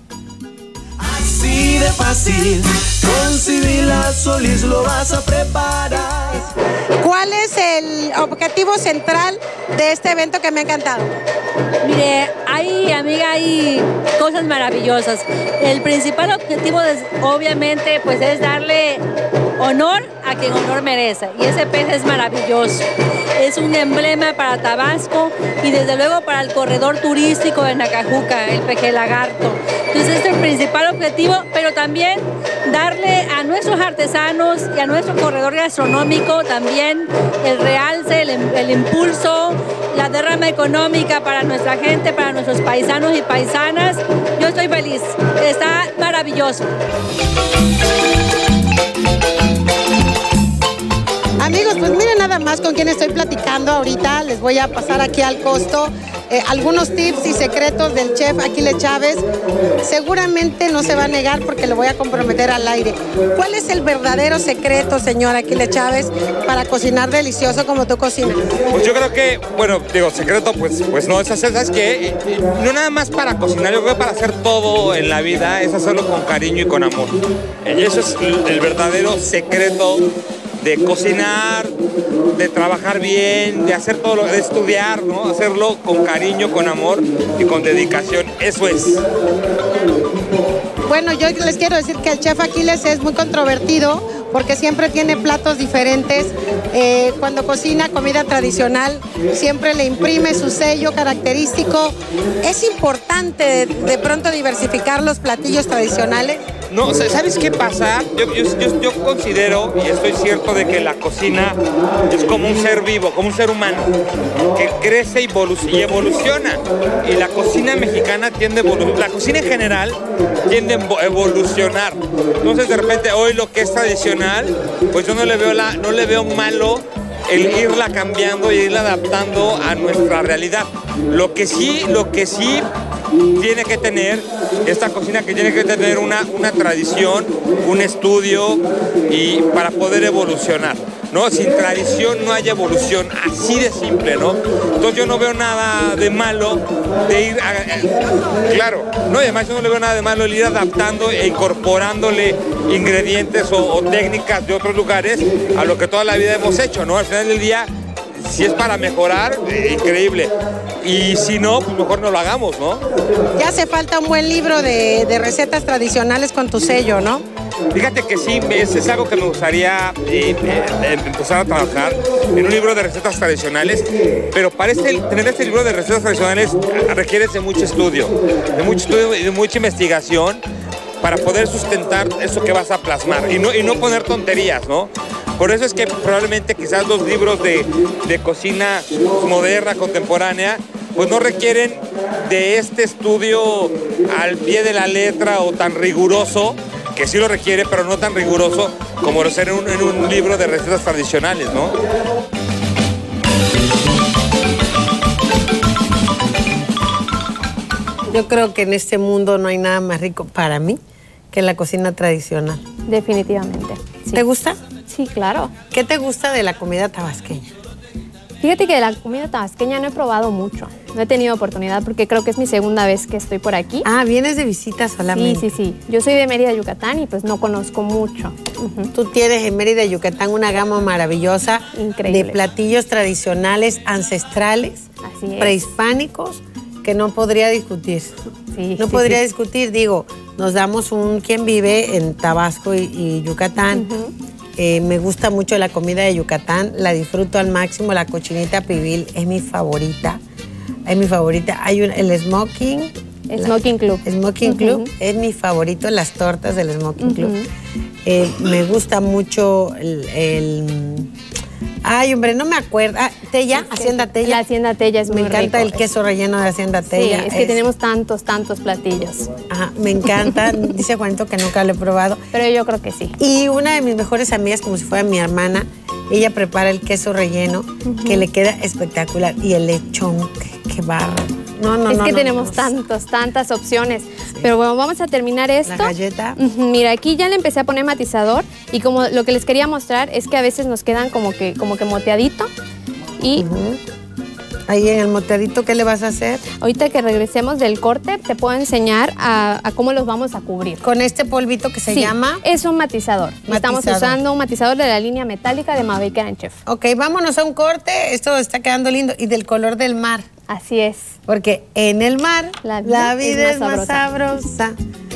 Así de fácil, con Sibila Solís lo vas a preparar. ¿Cuál es el objetivo central de este evento que me ha encantado? Mire, hay cosas maravillosas. El principal objetivo obviamente pues es darle honor a quien honor merece, y ese pez es maravilloso. Es un emblema para Tabasco y desde luego para el corredor turístico de Nacajuca, el Peje Lagarto. Entonces este es el principal objetivo, pero también darle a nuestros artesanos y a nuestro corredor gastronómico también el realce, el impulso, la derrama económica para nuestra gente, para nuestros paisanos y paisanas. Yo estoy feliz, está maravilloso. Amigos, pues miren nada más con quién estoy platicando ahorita. Les voy a pasar aquí al costo algunos tips y secretos del chef Aquiles Chávez. Seguramente no se va a negar porque lo voy a comprometer al aire. ¿Cuál es el verdadero secreto, señor Aquiles Chávez, para cocinar delicioso como tú cocinas? Pues yo creo que, bueno, digo, secreto, pues no es hacer, ¿sabes qué? No nada más para cocinar, yo creo que para hacer todo en la vida es hacerlo con cariño y con amor. Y eso es el verdadero secreto de cocinar, de trabajar bien, de hacer todo, de estudiar, ¿no? Hacerlo con cariño, con amor y con dedicación. Eso es. Bueno, yo les quiero decir que el chef Aquiles es muy controvertido porque siempre tiene platos diferentes. Cuando cocina comida tradicional, siempre le imprime su sello característico. ¿Es importante de pronto diversificar los platillos tradicionales? No, ¿sabes qué pasa? Yo considero, y estoy cierto, de que la cocina es como un ser vivo, como un ser humano, que crece y evoluciona. Y la cocina mexicana tiende a evolucionar, la cocina en general tiende a evolucionar. Entonces, de repente, hoy lo que es tradicional, pues yo no le veo malo el irla cambiando y irla adaptando a nuestra realidad. Lo que sí tiene que tener esta cocina, que tiene que tener una tradición, un estudio, y para poder evolucionar, ¿no? Sin tradición no hay evolución, así de simple, ¿no? Entonces yo no veo nada de malo de ir claro, no, y además yo no le veo nada de malo el ir adaptando e incorporándole ingredientes o técnicas de otros lugares a lo que toda la vida hemos hecho, ¿no? Al final del día, si es para mejorar, increíble. Y si no, pues mejor no lo hagamos, ¿no? Ya hace falta un buen libro de recetas tradicionales con tu sello, ¿no? Fíjate que sí, es algo que me gustaría empezar a trabajar en un libro de recetas tradicionales, pero para tener este libro de recetas tradicionales requiere de mucho estudio y de mucha investigación para poder sustentar eso que vas a plasmar y no poner tonterías, ¿no? Por eso es que probablemente quizás los libros de cocina moderna, contemporánea, pues no requieren de este estudio al pie de la letra o tan riguroso, que sí lo requiere, pero no tan riguroso como lo será en un libro de recetas tradicionales, ¿no? Yo creo que en este mundo no hay nada más rico para mí que la cocina tradicional. Definitivamente. Sí. ¿Te gusta? Sí, claro. ¿Qué te gusta de la comida tabasqueña? Fíjate que de la comida tabasqueña no he probado mucho. No he tenido oportunidad porque creo que es mi segunda vez que estoy por aquí. Ah, vienes de visita solamente. Sí. Yo soy de Mérida, Yucatán y pues no conozco mucho. Tú tienes en Mérida, Yucatán una gama maravillosa. Increíble. De platillos tradicionales, ancestrales, Así es. prehispánicos, que no podría discutir. Sí, No podría discutir, digo, nos damos un quien vive en Tabasco y Yucatán. Me gusta mucho la comida de Yucatán, la disfruto al máximo. La cochinita pibil es mi favorita. Hay el smoking. Smoking Club. Smoking Club es mi favorito, las tortas del Smoking Club. Me gusta mucho ay, hombre, no me acuerdo. Tella, Hacienda Tella. La Hacienda Tella es muy rico. Me encanta el queso relleno de Hacienda Tella. Sí, es que tenemos tantos platillos. Ajá, me encanta. Dice Juanito que nunca lo he probado. Pero yo creo que sí. Y una de mis mejores amigas, como si fuera mi hermana, ella prepara el queso relleno, que le queda espectacular. Y el lechón, qué barro. Es que tenemos tantas opciones. Sí. Pero bueno, vamos a terminar esto. La galleta. Mira, aquí ya le empecé a poner matizador. Y como lo que les quería mostrar es que a veces nos quedan como que moteadito. Y ahí en el moteadito, ¿qué le vas a hacer? Ahorita que regresemos del corte, te puedo enseñar a cómo los vamos a cubrir. Con este polvito que se llama... es un matizador. Estamos usando un matizador de la línea metálica de Mavic Chef. Ok, vámonos a un corte. Esto está quedando lindo. Y del color del mar. Así es. Porque en el mar la vida es más sabrosa.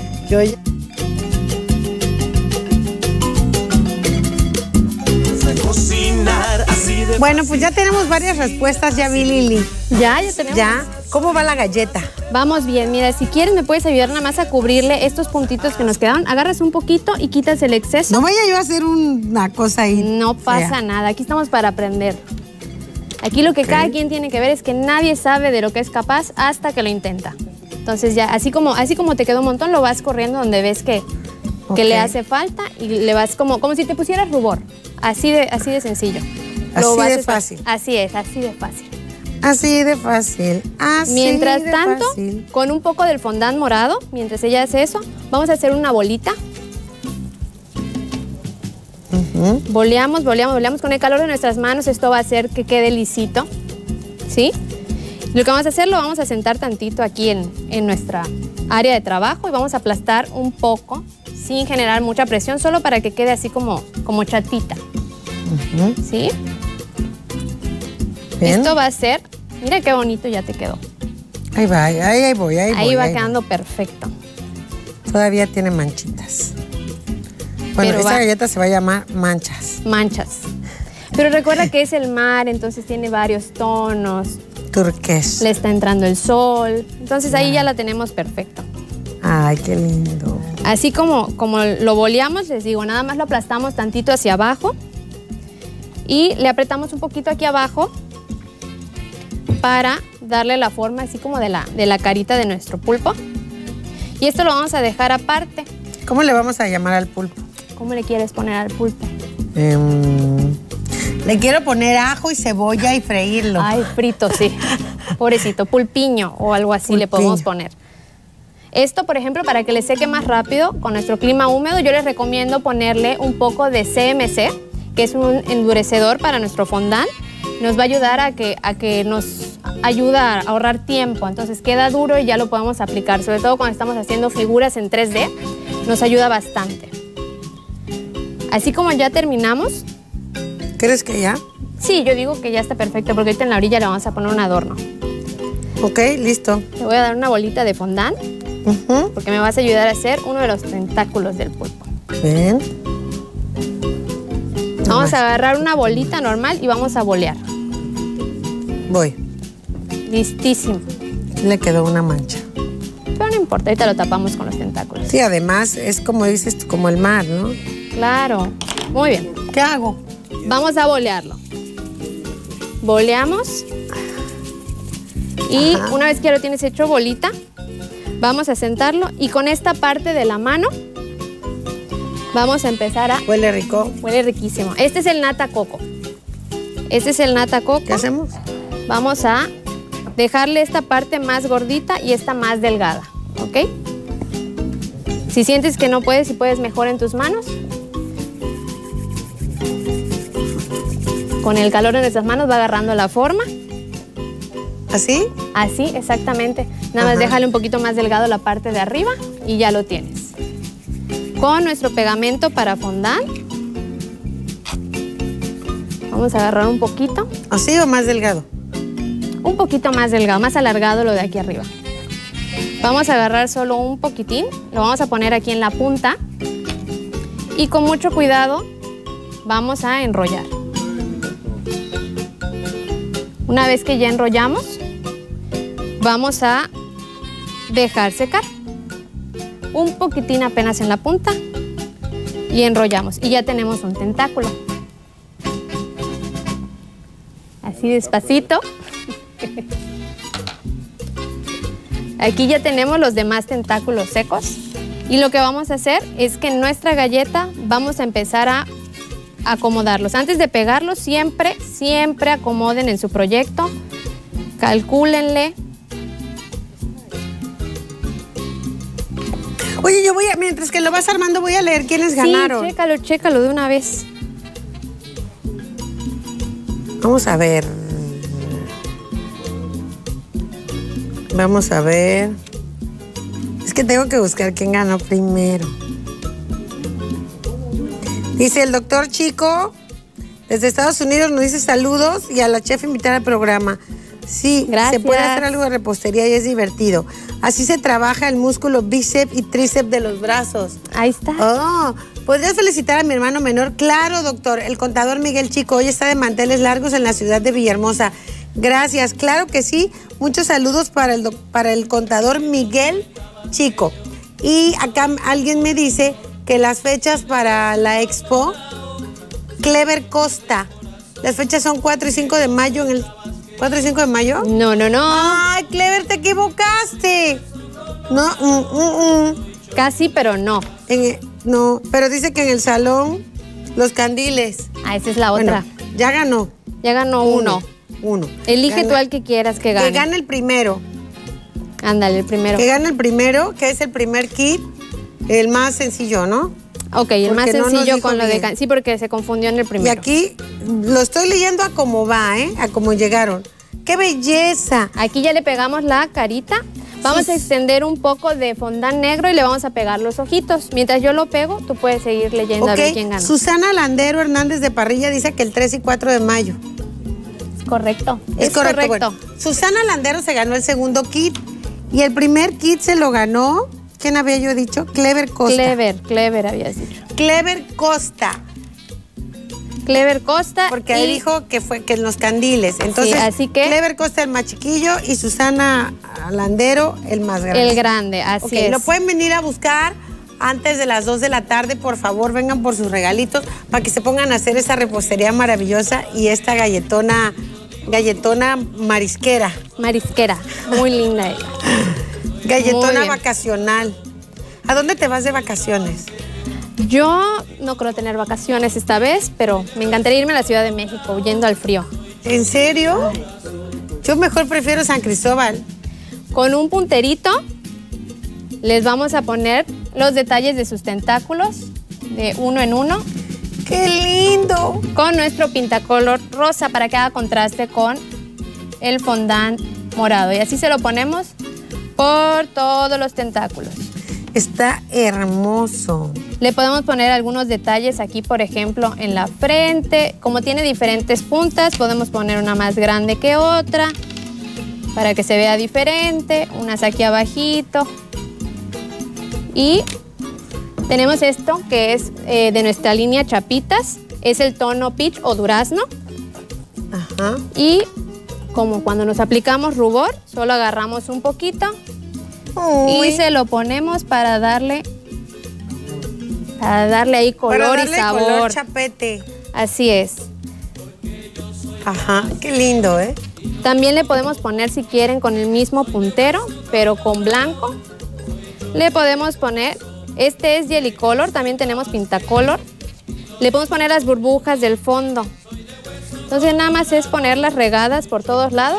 Bueno, pues ya tenemos varias respuestas, ya vi, Lili. Ya tenemos. Ya. ¿Cómo va la galleta? Vamos bien, mira, si quieres me puedes ayudar nada más a cubrirle estos puntitos que nos quedaron. Agarras un poquito y quitas el exceso. No vaya yo a hacer una cosa ahí. No pasa nada, aquí estamos para aprender. Aquí lo que cada quien tiene que ver es que nadie sabe de lo que es capaz hasta que lo intenta. Entonces ya, así como te quedó un montón, lo vas corriendo donde ves que le hace falta y le vas como si te pusieras rubor. Así de sencillo. Así de fácil. Así es, así de fácil. Así de fácil. Mientras tanto, con un poco del fondant morado, mientras ella hace eso, vamos a hacer una bolita. Boleamos con el calor de nuestras manos. Esto va a hacer que quede lisito, ¿sí? Lo que vamos a hacer, lo vamos a sentar tantito aquí en nuestra área de trabajo y vamos a aplastar un poco sin generar mucha presión, solo para que quede así como chatita, ¿sí? Bien. Esto va a ser, mira qué bonito ya te quedó. Ahí va, ahí voy. Ahí va quedando perfecto. Todavía tiene manchitas. Bueno, esa galleta se va a llamar manchas. Manchas. Pero recuerda que es el mar, entonces tiene varios tonos. Turquesa. Le está entrando el sol. Entonces ahí ya la tenemos perfecto. Ay, qué lindo. Así como lo boleamos, les digo, nada más lo aplastamos tantito hacia abajo y le apretamos un poquito aquí abajo para darle la forma así como de la carita de nuestro pulpo. Y esto lo vamos a dejar aparte. ¿Cómo le vamos a llamar al pulpo? ¿Cómo le quieres poner al pulpo? Le quiero poner ajo y cebolla y freírlo. Ay, frito, sí. Pobrecito, pulpiño o algo así le podemos poner. Esto, por ejemplo, para que le seque más rápido, con nuestro clima húmedo, yo les recomiendo ponerle un poco de CMC, que es un endurecedor para nuestro fondant. Nos va a ayudar a que nos ayuda a ahorrar tiempo. Entonces queda duro y ya lo podemos aplicar, sobre todo cuando estamos haciendo figuras en 3D, nos ayuda bastante. Así como ya terminamos. ¿Crees que ya? Sí, yo digo que ya está perfecto, porque ahorita en la orilla le vamos a poner un adorno. Ok, listo. Te voy a dar una bolita de fondant, porque me vas a ayudar a hacer uno de los tentáculos del pulpo. Bien. Vamos a agarrar una bolita normal y vamos a bolear. Voy. Listísimo. Le quedó una mancha. Pero no importa, ahorita lo tapamos con los tentáculos. Sí, además es como dices tú, como el mar, ¿no? Claro. Muy bien. ¿Qué hago? Vamos a bolearlo. Boleamos. Y una vez que ya lo tienes hecho bolita, vamos a sentarlo y con esta parte de la mano vamos a empezar a... Huele rico. Huele riquísimo. Este es el nata coco. Este es el nata coco. ¿Qué hacemos? Vamos a dejarle esta parte más gordita y esta más delgada, ¿ok? Si sientes que no puedes, si puedes mejor en tus manos. con el calor de nuestras manos va agarrando la forma. ¿Así? Así, exactamente. Nada más déjale un poquito más delgado la parte de arriba y ya lo tienes. Con nuestro pegamento para fondant, vamos a agarrar un poquito. ¿Así o más delgado? Un poquito más delgado, más alargado lo de aquí arriba. Vamos a agarrar solo un poquitín, lo vamos a poner aquí en la punta y con mucho cuidado vamos a enrollar. Una vez que ya enrollamos, vamos a dejar secar un poquitín apenas en la punta y enrollamos y ya tenemos un tentáculo. Así despacito. Aquí ya tenemos los demás tentáculos secos y lo que vamos a hacer es que en nuestra galleta vamos a empezar a acomodarlos. Antes de pegarlos, siempre acomoden en su proyecto, calcúlenle. Oye, yo voy a, mientras que lo vas armando, voy a leer quiénes ganaron. Sí, chécalo de una vez. Vamos a ver. Vamos a ver. Es que tengo que buscar quién ganó primero. Dice el doctor Chico, desde Estados Unidos, nos dice saludos y a la chef invitar al programa. Sí, gracias. Se puede hacer algo de repostería y es divertido. Así se trabaja el músculo bíceps y tríceps de los brazos. Ahí está. Oh, ¿podrías felicitar a mi hermano menor? Claro, doctor. El contador Miguel Chico hoy está de manteles largos en la ciudad de Villahermosa. Gracias, claro que sí. Muchos saludos para el contador Miguel Chico. Y acá alguien me dice que las fechas para la expo Clever Costa, las fechas son 4 y 5 de mayo en el... ¿4 y 5 de mayo? No. Ay, Clever, te equivocaste. No, Casi, pero no. No, pero dice que en el salón Los Candiles. Ah, esa es la otra. Bueno, ya ganó. Ya ganó uno. Elige tú al que quieras que gane. Que gane el primero. Ándale, el primero. Que gane el primero, que es el primer kit, el más sencillo, ¿no? Ok, el Porque más sencillo con lo de... bien. Sí, porque se confundió en el primero. Y aquí lo estoy leyendo a cómo va, a cómo llegaron. ¡Qué belleza! Aquí ya le pegamos la carita. Vamos a extender un poco de fondant negro y le vamos a pegar los ojitos. Mientras yo lo pego, tú puedes seguir leyendo a ver quién ganó. Susana Landero Hernández de Parrilla dice que el 3 y 4 de mayo. Es correcto. Es correcto. Bueno, Susana Landero se ganó el segundo kit y el primer kit se lo ganó... ¿Quién había yo dicho? Clever Costa. Clever habías dicho. Clever Costa. Clever Costa. Porque ahí dijo que fue que en Los Candiles. Entonces, sí, así que Clever Costa el más chiquillo y Susana Landero el más grande. El grande, así es. Lo pueden venir a buscar antes de las 2 de la tarde, por favor, vengan por sus regalitos para que se pongan a hacer esa repostería maravillosa y esta galletona marisquera. Marisquera, muy linda ella. Galletona vacacional. ¿A dónde te vas de vacaciones? Yo no creo tener vacaciones esta vez, pero me encantaría irme a la Ciudad de México, huyendo al frío. ¿En serio? Yo mejor prefiero San Cristóbal. Con un punterito les vamos a poner los detalles de sus tentáculos de uno en uno. ¡Qué lindo! Con nuestro pintacolor rosa para que haga contraste con el fondant morado. Y así se lo ponemos por todos los tentáculos. Está hermoso. Le podemos poner algunos detalles aquí, por ejemplo, en la frente. Como tiene diferentes puntas, podemos poner una más grande que otra para que se vea diferente. Unas aquí abajito. Y tenemos esto que es de nuestra línea Chapitas. Es el tono peach o durazno. Ajá. Y como cuando nos aplicamos rubor, solo agarramos un poquito y se lo ponemos para darle ahí color y sabor. Color chapete. Así es. Ajá, qué lindo, ¿eh? También le podemos poner, si quieren, con el mismo puntero, pero con blanco. Le podemos poner, este es Jelly Color, también tenemos Pintacolor. Le podemos poner las burbujas del fondo. Entonces nada más es ponerlas regadas por todos lados.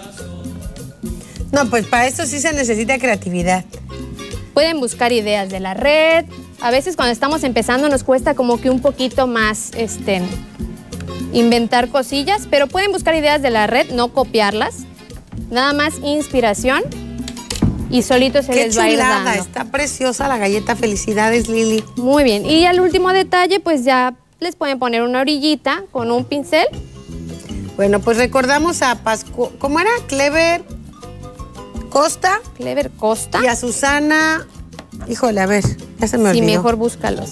No, pues para esto sí se necesita creatividad. Pueden buscar ideas de la red. A veces cuando estamos empezando nos cuesta como que un poquito más inventar cosillas, pero pueden buscar ideas de la red, no copiarlas. Nada más inspiración y solito se les va a ir dando. Está preciosa la galleta. Felicidades, Lili. Muy bien. Y al último detalle, pues ya les pueden poner una orillita con un pincel. Bueno, pues recordamos a Pascu... ¿Cómo era? Clever Costa. Clever Costa. Y a Susana... Híjole, a ver, ya se me olvidó. Sí, mejor búscalos.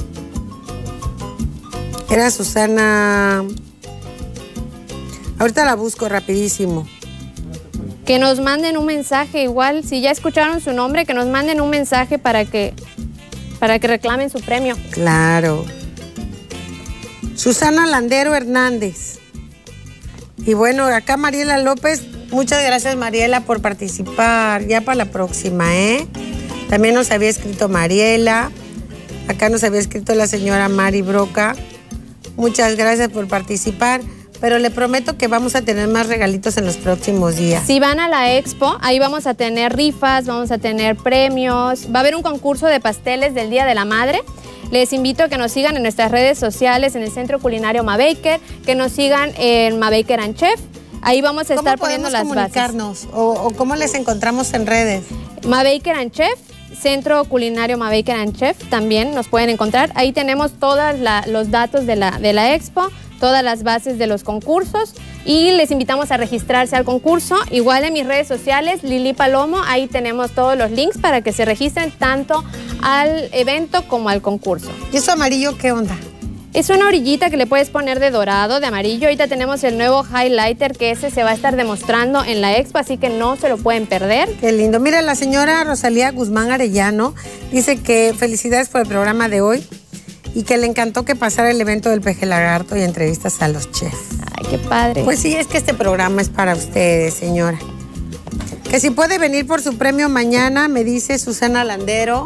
Era Susana... Ahorita la busco rapidísimo. Que nos manden un mensaje igual, si ya escucharon su nombre, que nos manden un mensaje para que reclamen su premio. Claro. Susana Landero Hernández. Y bueno, acá Mariela López, muchas gracias Mariela por participar. Ya para la próxima, ¿eh? También nos había escrito Mariela. Acá nos había escrito la señora Mari Broca. Muchas gracias por participar. Pero le prometo que vamos a tener más regalitos en los próximos días. Si van a la expo, ahí vamos a tener rifas, vamos a tener premios. Va a haber un concurso de pasteles del Día de la Madre. Les invito a que nos sigan en nuestras redes sociales, en el Centro Culinario Mabaker, que nos sigan en Mabaker and Chef. Ahí vamos a estar poniendo las bases. ¿Cómo podemos comunicarnos? ¿O cómo les encontramos en redes? Mabaker and Chef, Centro Culinario Mabaker and Chef, también nos pueden encontrar. Ahí tenemos todos los datos de la expo, todas las bases de los concursos y les invitamos a registrarse al concurso. Igual en mis redes sociales, Lili Palomo, ahí tenemos todos los links para que se registren tanto al evento como al concurso. ¿Y eso amarillo qué onda? Es una orillita que le puedes poner de dorado, de amarillo. Ahorita tenemos el nuevo highlighter que ese se va a estar demostrando en la expo, así que no se lo pueden perder. Qué lindo. Mira, la señora Rosalía Guzmán Arellano dice que felicidades por el programa de hoy y que le encantó que pasara el evento del Peje Lagarto y entrevistas a los chefs. Ay, qué padre. Pues sí, es que este programa es para ustedes, señora. Que si puede venir por su premio mañana, me dice Susana Landero.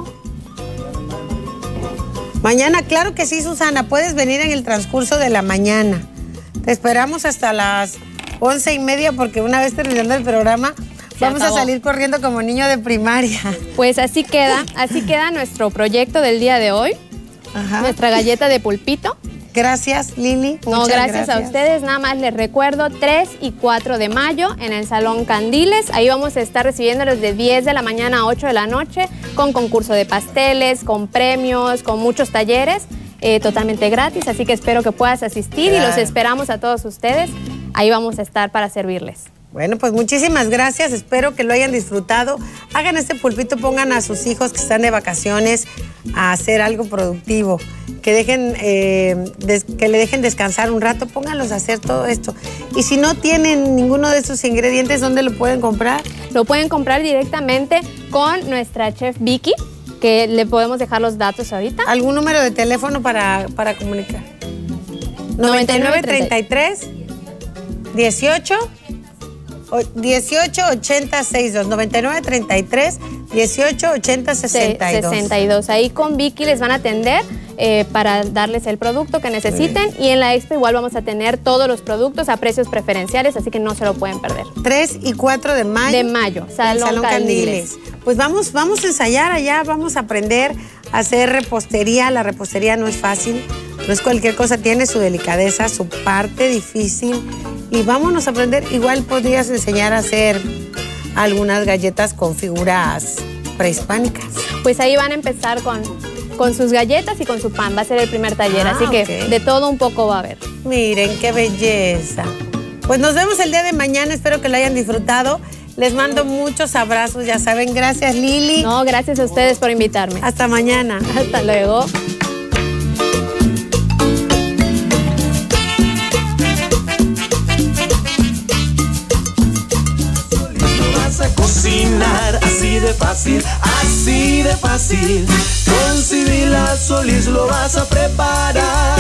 Mañana, claro que sí, Susana, puedes venir en el transcurso de la mañana. Te esperamos hasta las 11:30 porque una vez terminando el programa vamos a salir corriendo como niño de primaria. Pues así queda nuestro proyecto del día de hoy. Ajá. Nuestra galleta de pulpito. Gracias, Lili. No, gracias a ustedes. Nada más les recuerdo 3 y 4 de mayo en el Salón Candiles. Ahí vamos a estar recibiéndolos de 10 de la mañana a 8 de la noche con concurso de pasteles, con premios, con muchos talleres, totalmente gratis. Así que espero que puedas asistir y los esperamos a todos ustedes. Ahí vamos a estar para servirles. Bueno, pues muchísimas gracias, espero que lo hayan disfrutado. Hagan este pulpito, pongan a sus hijos que están de vacaciones a hacer algo productivo, que le dejen descansar un rato, pónganlos a hacer todo esto. Y si no tienen ninguno de estos ingredientes, ¿dónde lo pueden comprar? Lo pueden comprar directamente con nuestra chef Vicky, que le podemos dejar los datos ahorita. ¿Algún número de teléfono para comunicar? 9933 18 8062 9933 18 80 62. Ahí con Vicky les van a atender para darles el producto que necesiten y en la expo igual vamos a tener todos los productos a precios preferenciales, así que no se lo pueden perder. 3 y 4 de mayo. De mayo, Salón Candiles. Pues vamos a ensayar allá, vamos a aprender a hacer repostería. La repostería no es fácil, no es cualquier cosa, tiene su delicadeza, su parte difícil. Y vámonos a aprender. Igual podrías enseñar a hacer algunas galletas con figuras prehispánicas. Pues ahí van a empezar con sus galletas y con su pan. Va a ser el primer taller, así que de todo un poco va a haber. Miren, qué belleza. Pues nos vemos el día de mañana. Espero que lo hayan disfrutado. Les mando muchos abrazos, ya saben. Gracias, Lili. No, gracias a ustedes por invitarme. Hasta mañana. Hasta luego. Cocinar así de fácil, así de fácil. Con Sibila Solís lo vas a preparar.